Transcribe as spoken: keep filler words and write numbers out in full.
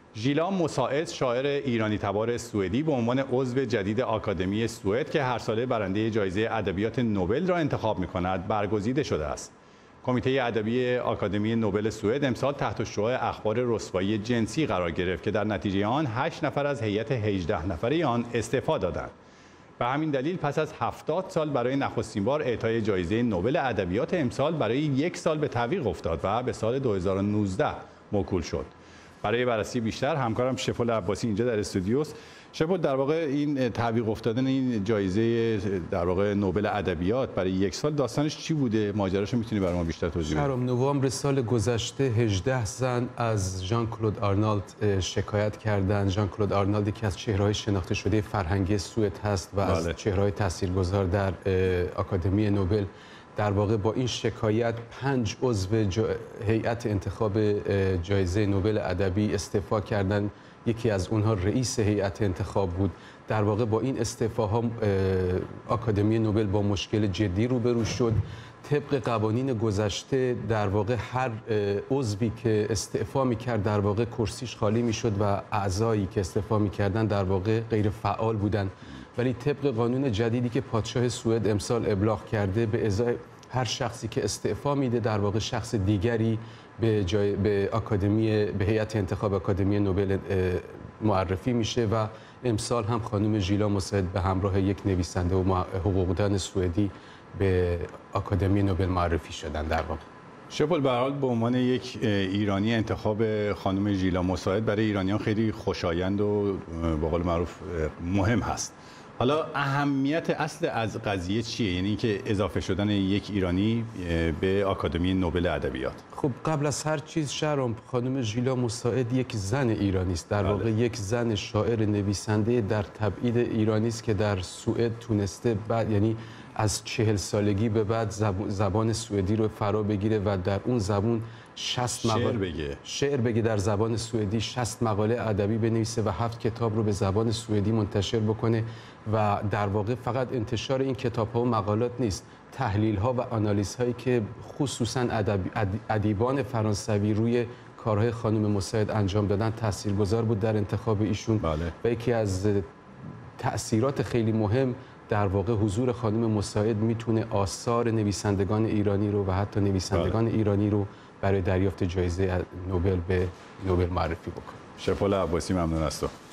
ژیلا مساعد، شاعر ایرانی تبار سوئدی، به عنوان عضو جدید آکادمی سوئد که هر ساله برنده جایزه ادبیات نوبل را انتخاب می‌کند، برگزیده شده است. کمیته ادبی آکادمی نوبل سوئد امسال تحت شعاع اخبار رسوایی جنسی قرار گرفت که در نتیجه آن هشت نفر از هیئت هجده نفره آن استعفا دادند. به همین دلیل پس از هفتاد سال برای نخستین بار اعطای جایزه نوبل ادبیات امسال برای یک سال به تعویق افتاد و به سال دو هزار و نوزده موکول شد. برای بررسی بیشتر همکارم شپل عباسی اینجا در استودیوست. شپل، در واقع این تعویق افتادن این جایزه در واقع نوبل ادبیات برای یک سال داستانش چی بوده؟ ماجراشو میتونی برای ما بیشتر توضیح بدی؟ شهرام، نوامبر سال گذشته هجده زن از ژان کلود آرنالد شکایت کردند. ژان کلود آرنالد یکی از چهره‌های شناخته شده فرهنگی سوئد هست و از چهره‌های تاثیرگذار در آکادمی نوبل. در واقع با این شکایت پنج عضو هیئت انتخاب جایزه نوبل ادبی استعفا کردند. یکی از اونها رئیس هیئت انتخاب بود. در واقع با این استعفاها آکادمی نوبل با مشکل جدی روبرو شد. طبق قوانین گذشته در واقع هر عضوی که استعفا می‌کرد در واقع کرسیش خالی می‌شد و اعضایی که استعفا می‌کردن در واقع غیر فعال بودند. ولی طبق قانون جدیدی که پادشاه سوئد امسال ابلاغ کرده، به ازای هر شخصی که استعفا میده در واقع شخص دیگری به جای به آکادمی به هیئت انتخاب آکادمی نوبل معرفی میشه و امسال هم خانم ژیلا مساعد به همراه یک نویسنده و حقوقدان سوئدی به آکادمی نوبل معرفی شدن. در واقع شپل، به هر حال به عنوان یک ایرانی انتخاب خانم ژیلا مساعد برای ایرانیان خیلی خوشایند و به قول معروف مهم هست. حالا اهمیت اصل از قضیه چیه؟ یعنی اینکه اضافه شدن یک ایرانی به آکادمی نوبل ادبیات. خب قبل از هر چیز شهرام، خانم ژیلا مساعد یک زن ایرانی است. در واقع یک زن شاعر نویسنده در تبعید ایرانی است که در سوئد تونسته بعد یعنی از چهل سالگی به بعد زبان سوئدی رو فرا بگیره و در اون زبان شصت مقاله بگه. شعر بگه در زبان سوئدی، شصت مقاله ادبی بنویسه و هفت کتاب رو به زبان سوئدی منتشر بکنه و در واقع فقط انتشار این کتاب‌ها و مقالات نیست، تحلیل‌ها و آنالیزهایی که خصوصاً ادیبان فرانسوی روی کارهای خانم مساعد انجام دادن تاثیرگذار بود در انتخاب ایشون. بله. و یکی از تأثیرات خیلی مهم در واقع حضور خانم مساعد میتونه آثار نویسندگان ایرانی رو و حتی نویسندگان بله. ایرانی رو برای دریافت جایزه نوبل به نوبل معرفی بکنه. شپل عباسی، ممنون از تو.